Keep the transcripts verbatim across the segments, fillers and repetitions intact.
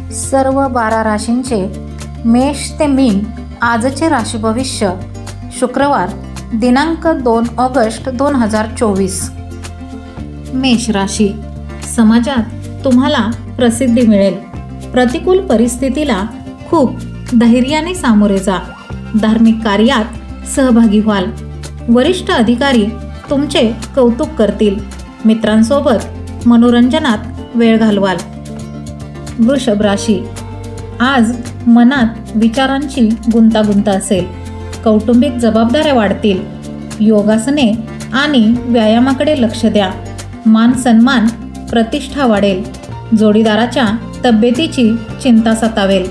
सर्व बारा राशींचे मेष ते मीन आजचे राशी भविष्य शुक्रवार दिनांक दोन ऑगस्ट दोन हजार चोवीस। मेष राशी, समाजात तुम्हाला प्रसिद्धी मिळेल। प्रतिकूल परिस्थितीला खूप धैर्याने सामोरे जा। धार्मिक कार्यात सहभागी व्हाल। वरिष्ठ अधिकारी तुमचे कौतुक करतील। मित्रांसोबत मनोरंजनात वेळ घालवाल। वृषभ राशी, आज मनात विचारांची गुंतागुंत असेल। कौटुंबिक जबाबदाऱ्या वाढतील। योगासने आणि व्यायामाकडे लक्ष द्या। मान सन्मान प्रतिष्ठा वाढेल। जोडीदाराच्या तब्येतीची चिंता सतावेल।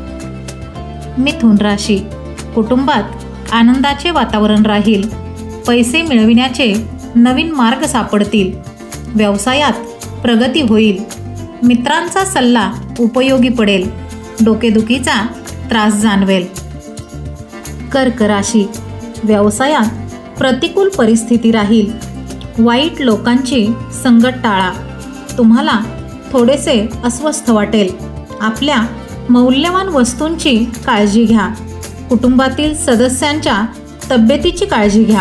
मिथुन राशी, कुटुंबात आनंदाचे वातावरण राहील। पैसे मिळविण्याचे नवीन मार्ग सापडतील। व्यवसायात प्रगती होईल। मित्रांचा सल्ला उपयोगी पडेल। डोकेदुखीचा त्रास जाणवेल। कर्क राशी, व्यवसायात प्रतिकूल परिस्थिती राहील। वाईट लोकांची संगत टाळा। तुम्हाला थोडेसे अस्वस्थ वाटेल। आपल्या मौल्यवान वस्तूंची काळजी घ्या। कुटुंबातील सदस्यांच्या तब्येतीची काळजी घ्या।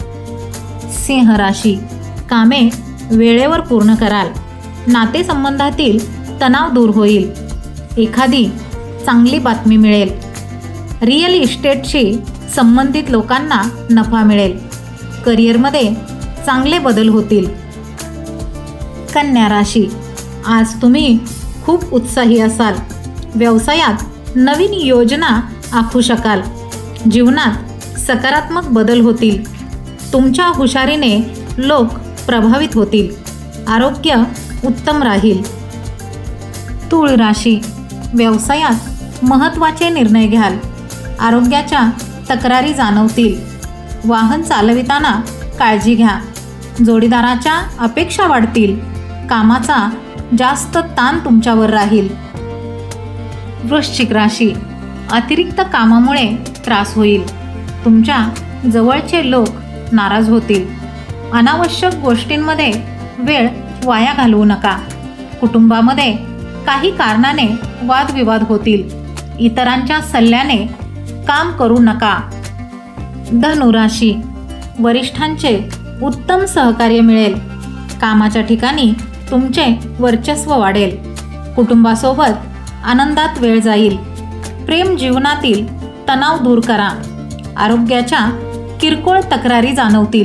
सिंह राशी, कामे वेळेवर पूर्ण कराल। नातेसंबंधातील तणाव दूर होईल। एखादी चांगली बातमी मिळेल। रिअल इस्टेटशी संबंधित लोकांना नफा मिळेल। करिअरमध्ये चांगले बदल होतील। कन्या राशी, आज तुम्ही खूप उत्साही असाल। व्यवसायात नवीन योजना आखू शकाल। जीवनात सकारात्मक बदल होतील। तुमच्या हुशारीने लोक प्रभावित होतील। आरोग्य उत्तम राहील। तूळ राशी, व्यवसायात महत्त्वाचे निर्णय घ्याल। आरोग्याच्या तक्रारी जाणवतील। वाहन चालविताना काळजी घ्या। जोडीदाराच्या अपेक्षा वाढतील। कामाचा जास्त ताण तुमच्यावर राहील। वृश्चिक राशी, अतिरिक्त कामामुळे त्रास होईल। तुमच्या जवळचे लोक नाराज होतील। अनावश्यक गोष्टींमध्ये वेळ वाया घालवू नका। कुटुंबामध्ये काही कारणाने वादविवाद होतील। इतरांच्या सल्ल्याने काम करू नका। धनु राशी, वरिष्ठांचे उत्तम सहकार्य मिळेल। कामाच्या ठिकाणी तुमचे वर्चस्व वाढेल। कुटुंबासोबत आनंदात वेळ जाईल। प्रेम जीवनातील तणाव दूर करा। आरोग्याच्या किरकोळ तक्रारी जाणवतील।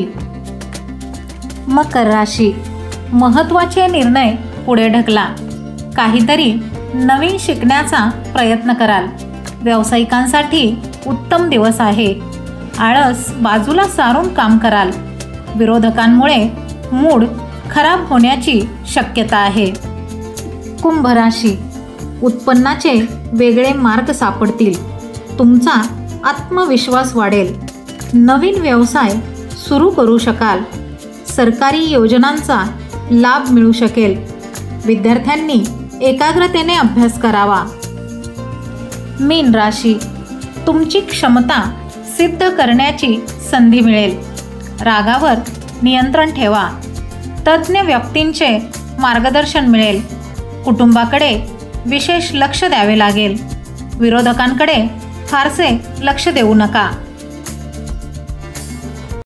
मकर राशी, महत्त्वाचे निर्णय पुढे ढकला। काहीतरी नवीन शिकण्याचा प्रयत्न कराल। व्यावसायिकांसाठी उत्तम दिवस आहे। आळस बाजूला सारून काम कराल। विरोधकांमुळे मूड खराब होण्याची शक्यता आहे। कुंभ राशी, उत्पन्नाचे वेगळे मार्ग सापडतील। तुमचा आत्मविश्वास वाढेल। नवीन व्यवसाय सुरू करू शकाल। सरकारी योजनांचा लाभ मिळू शकेल। विद्यार्थ्यांनी एकाग्रतेने अभ्यास करावा। मीन राशी, तुमची क्षमता सिद्ध करण्याची संधी मिळेल। रागावर नियंत्रण ठेवा। तज्ज्ञ व्यक्तींचे मार्गदर्शन मिळेल। कुटुंबाकडे विशेष लक्ष द्यावे लागेल। विरोधकांकडे फारसे लक्ष देऊ नका।